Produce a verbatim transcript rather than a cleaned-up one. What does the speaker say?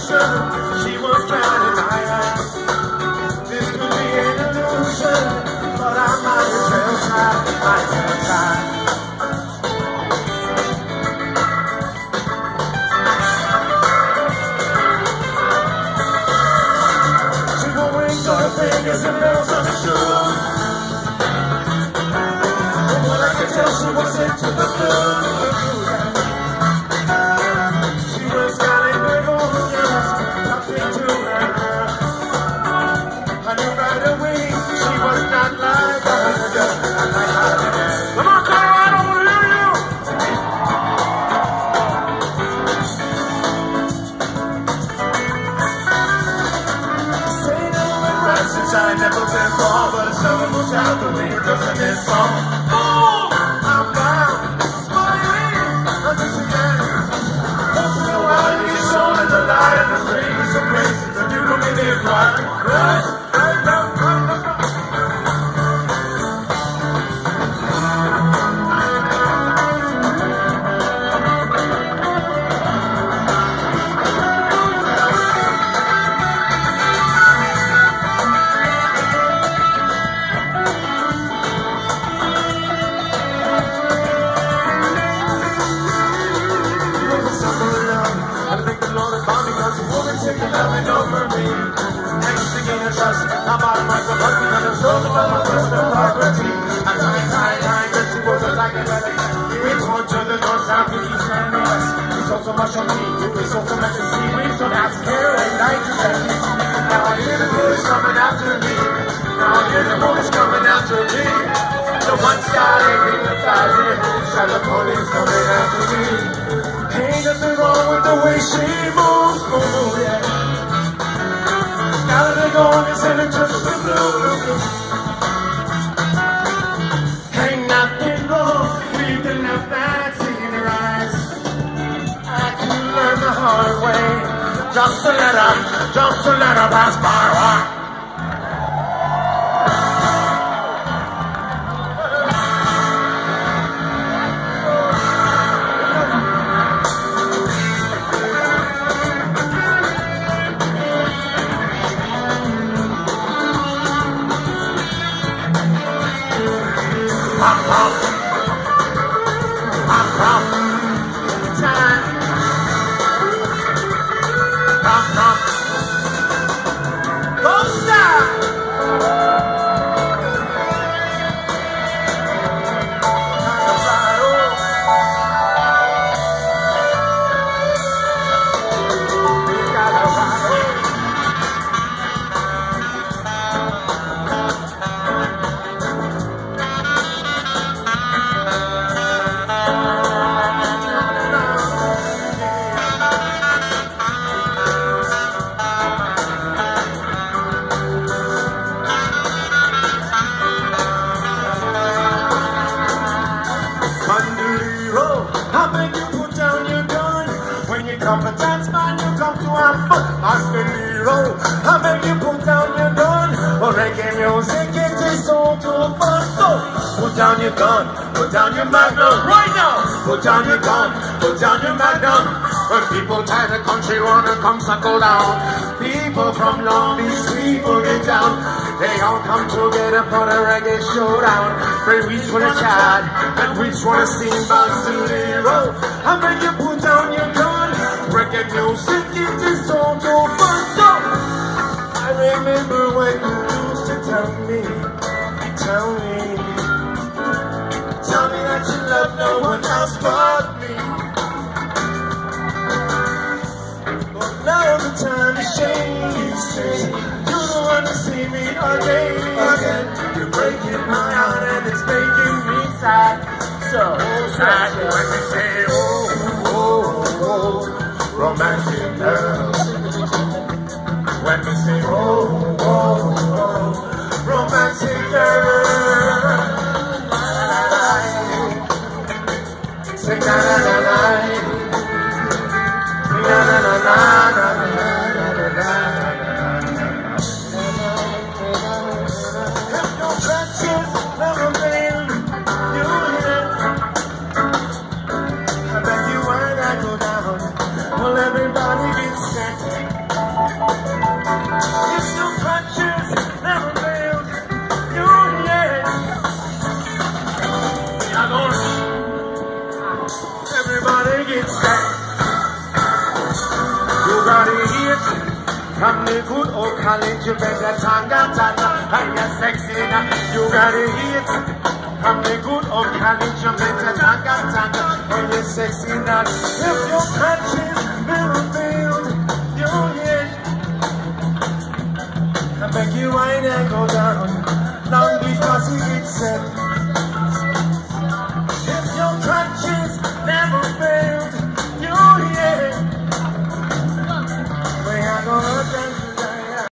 illusion. She was drowning my eyes. This could be an illusion, but I might as well try, might as well try. She gon' wings on her fingers and bells on her shoes. From what I can tell, she was into the blues. She was smiling big on her lips, talking to her. I knew right away she was not like others. Not like others. Come on, Colorado, I want to hear you. Say no and right since I never been far, but it's never moved out the way it does in this song. Oh, I'm bound, smiling, under the end. Once in a while you get shown in the light and the strings of places and you don't get it right. Right? Taking loving over me. Next to gain a trust, I bought myself up because I'm so about my personal property. I tried, tried, tried, but she wasn't like it, but we went on to the north, south, and east, and west. We saw so much on me, we saw so much to see. We saw that scare and night to that. Now I hear the police coming after me. Now I hear the police coming after me. The one sky, the thousand, and the police coming after me. Ain't nothing wrong with the way she moves, oh yeah. Now that they're gone, it's in the touch of the blue. Ain't nothing wrong with enough that's in her eyes. I can learn the hard way, just to let her, just to let her pass by. Pop, pop, pop, pop, time, pop, pop, go stop. Come and dance, man, you come to have fun. Bandolero, I beg you put down your gun. For reggae music, it is so too fun. So, put down your gun, put down your magnum. Right now, put down your gun, put down your magnum. When people tie the country, wanna come suckle down. People from Long Beach, people get down. They all come together for the reggae showdown. They reach for the chat, and reach for the steam Bandolero. I beg you put down your gun. Reggae music, it is so too fun. So, I remember when you used to tell me, tell me, tell me that you love no one else but me. But now the time is changed. You're the one to see me again, again. You're breaking my heart and it's making me sad. So sad when they say, oh, oh, oh. Romantic girl. When we say, oh, oh, oh, romantic girl. Sing na na na na. Sing na na na na na na na. There's no branches, never been you here. I bet you when I go down. Well, everybody gets set. I'm the good old college, you better tanga tanga. And you're sexy now, you gotta hit. I'm the good old college, you better tanga tanga. And you're sexy now. If your conscience never failed, you're here. I beg you wine and go down. Long before she gets set.